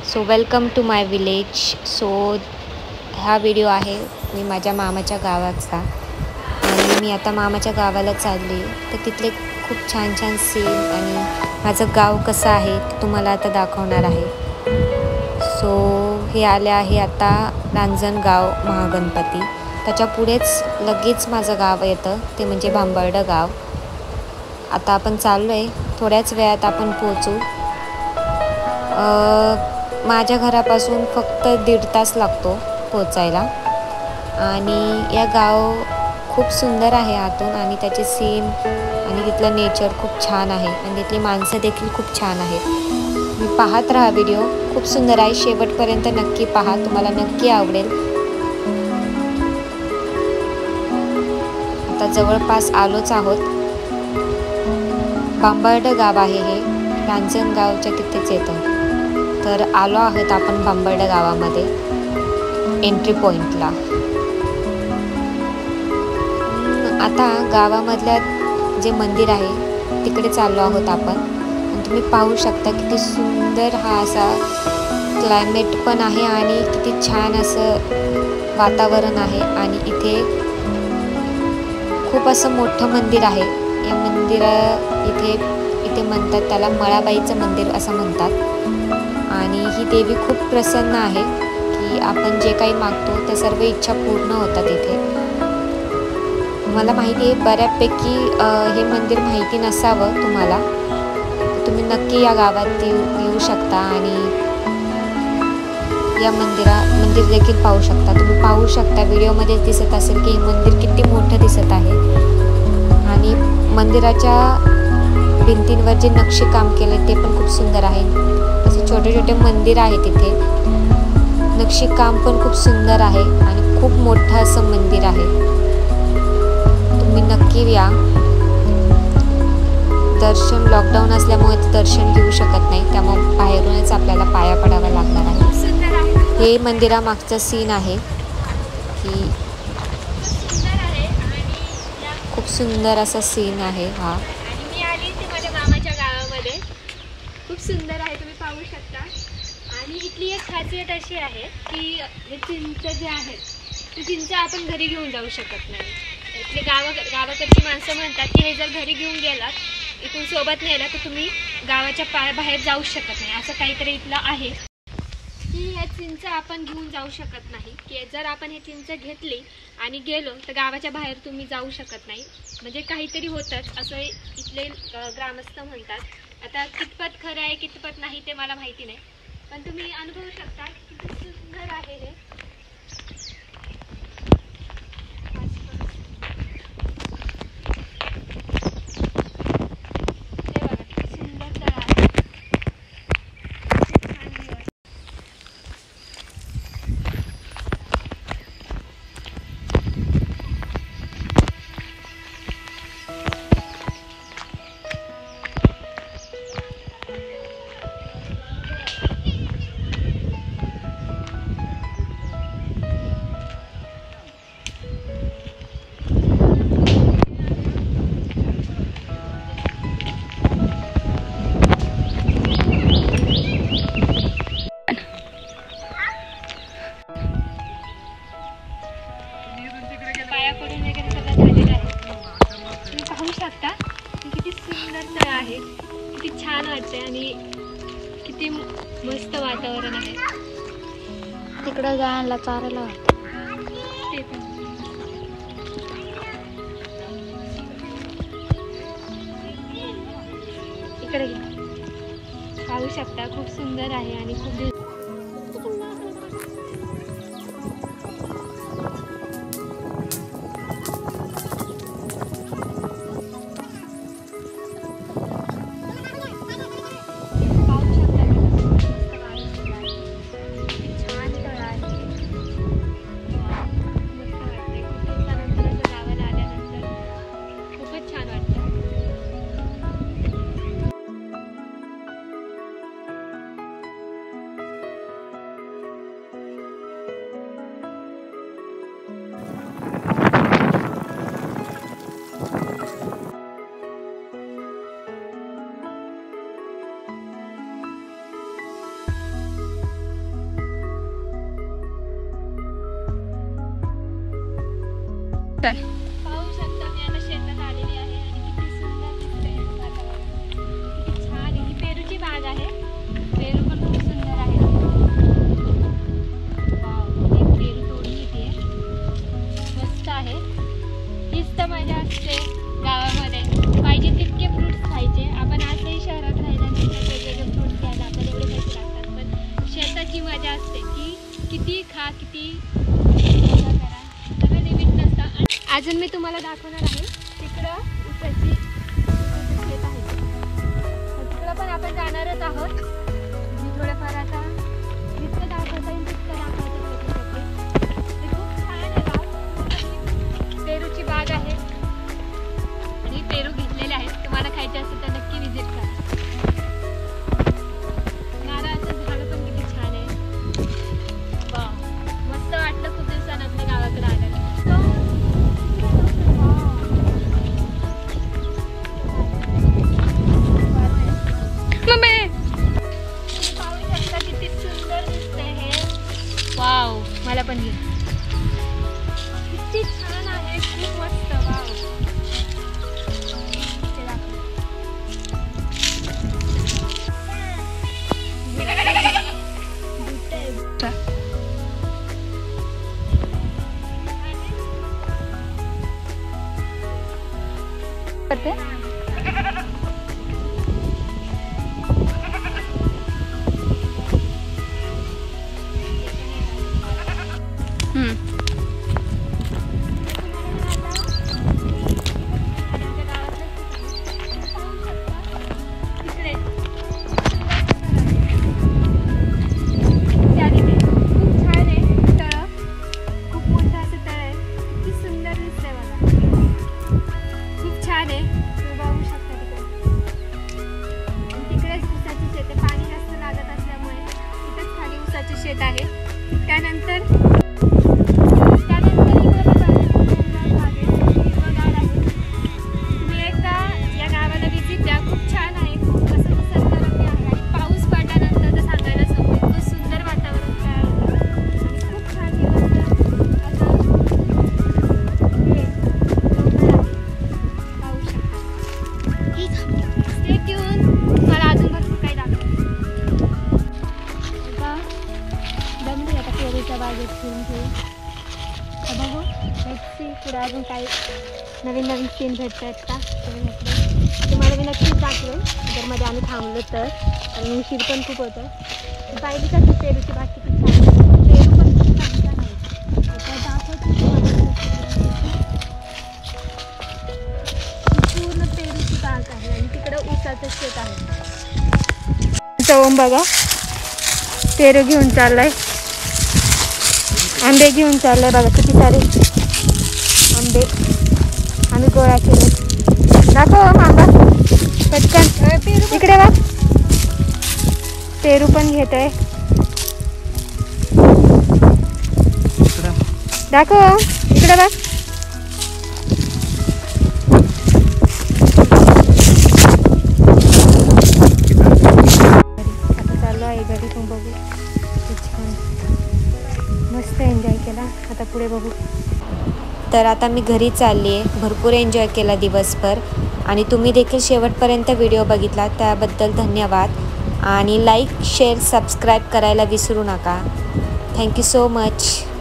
So welcome to my village. So हा video आहे मी माझ्या मामाच्या गावाचा आणि मी आता मामाच्या गावाला चालली. तर तिथले खूप छान छान सीन आणि माझं गाव कसं आहे ते तुम्हाला आता दाखवणार आहे. सो हे आले आहे आता रांजणगाव महागणपती. त्याच्या पुढेच लगेच माझं गाव येतं ते म्हणजे भांबर्डा गाव. आता आपण चाललो आहे, थोड्याच वेळात आपण पोहोचू. माझ्या घरापासून फक्त 1.5 तास लागतो पोचायला आणि या गाव खूप सुंदर आहे आतून आणि त्याचे सीन आणि तिथलं नेचर खूप छान आहे आणि तिथली माणसं देखील खूप छान आहेत. मी पाहत राहा व्हिडिओ, खूप सुंदर आहे. शेवटपर्यंत नक्की पहा, तुम्हाला नक्की आवडेल. आता जवळपास आलोच आहोत. भांबर्डा गाव आहे हे, रांजणगावच्या तिथेच येतं. तर आलो आहोत आपण भांबर्डा गावामध्ये एंट्री पॉईंटला. आता गावामधल्या जे मंदिर आहे तिकडे चाललो आहोत आपण. आणि तुम्ही पाहू शकता किती सुंदर हा असा क्लायमेट पण आहे आणि किती छान असं वातावरण आहे. आणि इथे खूप असं मोठं मंदिर आहे. या इथे म्हणतात त्याला मळाबाईचं मंदिर असं म्हणतात. आणि ही देवी खूप प्रसन्न आहे की आपण जे काही मागतो त्या सर्व इच्छा पूर्ण होतात इथे. मला माहिती आहे बऱ्यापैकी हे मंदिर माहिती नसावं तुम्हाला. तुम्ही नक्की या गावात येऊ शकता आणि या मंदिर देखील पाहू शकता. तुम्ही पाहू शकता व्हिडिओमध्ये दिसत असेल की हे मंदिर किती मोठं दिसत आहे. आणि मंदिराच्या भिंतींवर जे नक्षीकाम केले ते पण खूप सुंदर आहे. असे छोटे छोटे मंदिर आहे तिथे. नक्षीकाम पण खूप सुंदर आहे आणि खूप मोठं असं मंदिर आहे. तुम्ही नक्की या. दर्शन लॉकडाऊन असल्यामुळे दर्शन घेऊ शकत नाही, त्यामुळे बाहेरूनच आपल्याला पाया पडावा लागणार आहे. हे मंदिरामागचं सीन आहे की खूप सुंदर असा सीन आहे हा. खूप सुंदर आहे, तुम्ही पाहू शकता. आणि इथली एक खासियत अशी आहे की हे चिंच जे आहेत ते चिंच आपण घरी घेऊन जाऊ शकत नाही. इथले गावाकडची माणसं म्हणतात की हे जर घरी घेऊन गेलात इथून सोबत नेलं तर तुम्ही गावाच्या बाहेर जाऊ शकत नाही. असं काहीतरी इथलं आहे की हे चिंच आपण घेऊन जाऊ शकत नाही. की जर आपण हे चिंच घेतली आणि गेलो तर गावाच्या बाहेर तुम्ही जाऊ शकत नाही. म्हणजे काहीतरी होतंच असं इथले ग्रामस्थ म्हणतात. आता कितपत खरं आहे कितपत नाही ते मला माहिती नाही, पण तुम्ही अनुभवू शकता किती सुंदर आहे हे. बघा किती सुंदर तळ आहे. पाया पडून वगैरे सगळं झालेलं आहे. तुम्ही पाहू शकता किती सुंदर तळ आहे, किती छान वाटते आणि किती मस्त वातावरण आहे. तिकडं गायला चारायला ते पण इकडे पाहू शकता खूप सुंदर आहे आणि खूप पाहू शकता मी आता शेतात आलेली आहे आणि किती सुंदर दिसतंय वातावरण. किती छान आहे. ही पेरूची बाग आहे. पेरू पण खूप सुंदर आहे. वाव, एक पेरू तोडून घेते. मस्त आहे. हीच तर मजा असते गावामध्ये. पाहिजे तितके फ्रुट्स खायचे. आपण आजही शहरात राहिल्यानंतर वेगवेगळे फ्रुट्स घ्यायला आपल्याला एवढे पैसे लागतात, पण शेताची मजा असते की किती खा, किती मजा करा, सगळं लिमिट नसतं. आणि अजून मी तुम्हाला दाखवणार आहे तिकडं ऊसाची शेत आहे. तिकडं पण आपण जाणारच आहोत. मी थोडंफार आता जितकं दाखवता येईल तितकं दाखवायचं प्रयत्न करते. ते खूप छान आहे गाव. पेरूची बाग आहे आणि पेरू घेतलेले आहेत. तुम्हाला खायचे असेल तर नक्की विजिट करा. नारळाचं झाड पण किती छान आहे. वाव, मस्त वाटलं खूप दिवसानंतर गावाकडे आल्यानंतर. पाहू शकता किती सुंदर दिसतंय हे. वाव, मला पण घे. किती छान आहे, खूप मस्त. वाव, ते दाखव. करते शेत आहे. त्यानंतर तुम्ही एकदा या गावाला विजिट द्या. खूप छान आहे. खूप असं निसर्गरम्य आहे. आणि पाऊस पडल्यानंतर तर सांगायलाच नको, इतकं सुंदर वातावरण तयार होतं आणि खूप छान दिवस असं पाहू शकता. स्टे ट्यून, मला अजून भरपूर काही दाखवतं. दमली आता पेरूच्या बागेत फिरून फिरून. बघू पुढे अजून काही नवीन नवीन सीन भेटत आहेत का तुम्हाला मी नक्कीच दाखवेन जर मध्ये आम्ही थांबलो तर. आणि उशीर पण खूप होतं. पाहिली का ती पेरूची बाग किती छान आहे. पेरू पण खूप छान छान आहे. आता दाखवते पूर्ण पेरूची बाग आहे आणि तिकडं ऊसाचं शेत आहे. जाऊन बघा, पेरू घेऊन चाललाय, आंबे घेऊन चाललाय. बघा किती सारे आंबे आम्ही गोळा केले. दाखव आंबा पटकन. इकडे बघ, पेरू पण घेत आहे. दाखव इकडे बघ. आता चाललो आहे घरी पण बघू. छान मस्त एन्जॉय केला. आता पुढे बघू. तर आता मी घरी चालली आहे. भरपूर एन्जॉय केला दिवसभर आणि तुम्ही देखील शेवटपर्यंत व्हिडिओ बघितला त्याबद्दल धन्यवाद. आणि लाईक शेअर सबस्क्राईब करायला विसरू नका. Thank you so much.